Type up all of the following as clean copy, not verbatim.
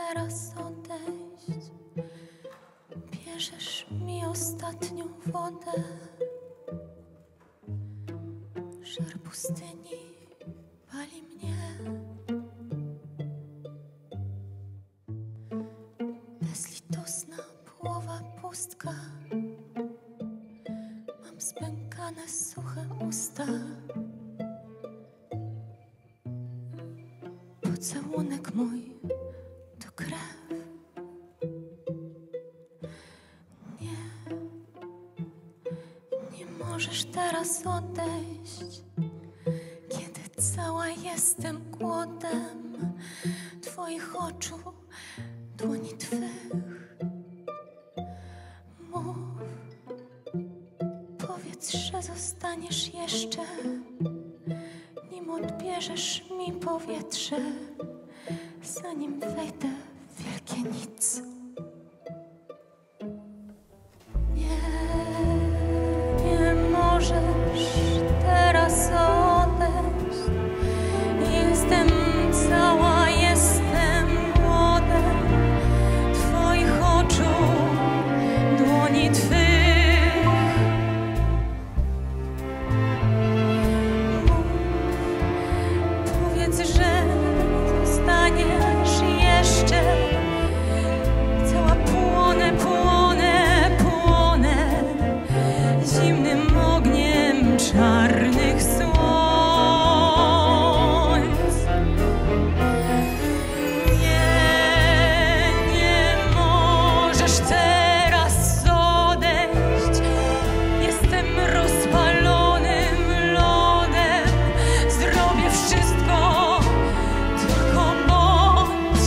teraz odejść. Bierzesz mi ostatnią wodę. Żar pustyni pali mnie. Bezlitosna połowa pustka. Mam spękane suche usta. Pocałunek mój to krew. Nie możesz teraz odejść, kiedy cała jestem głodem Twoich oczu, dłoni Twych. Mów, powiedz, że zostaniesz jeszcze, nim odbierzesz mi powietrze, zanim wejdę w wielkie nic. Nie możesz teraz odejść. Jestem cała, jestem głodem Twoich oczu, dłoni Twych. Mów, powiedz, że zostaniesz jeszcze. Cała płonę, płonę, płonę zimnym ogniem czarnych słońc. Nie możesz teraz odejść. Jestem rozpalonym lodem. Zrobię wszystko, tylko bądź.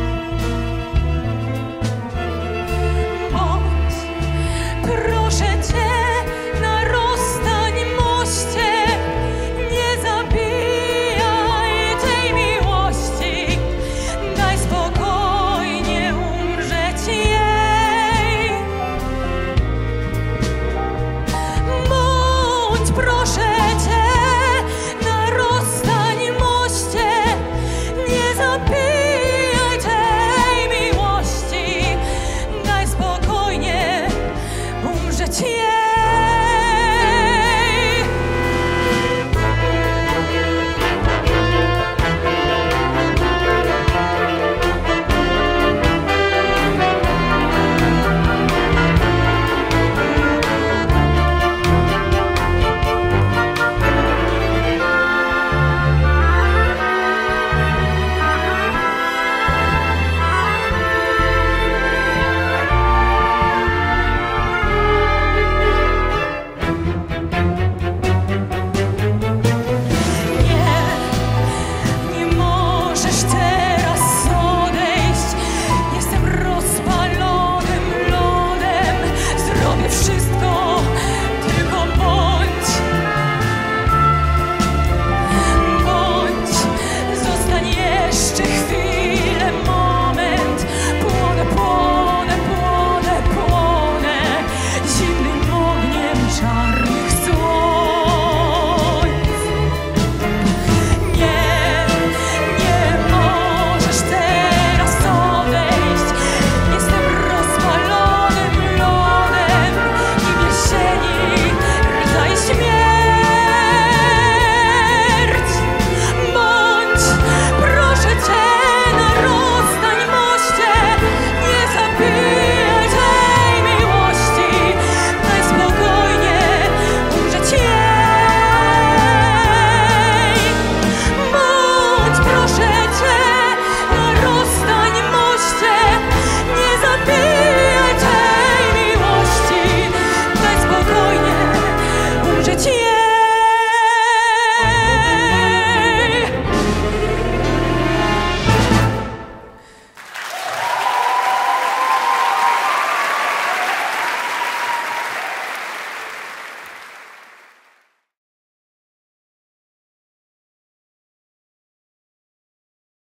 Bądź, proszę Cię, na rozstań moście. Nie zabijaj tej miłości. Daj spokojnie umrzeć jej. Bądź, proszę Cię, na rozstań moście. Nie zabijaj tej miłości. Daj spokojnie umrzeć jej.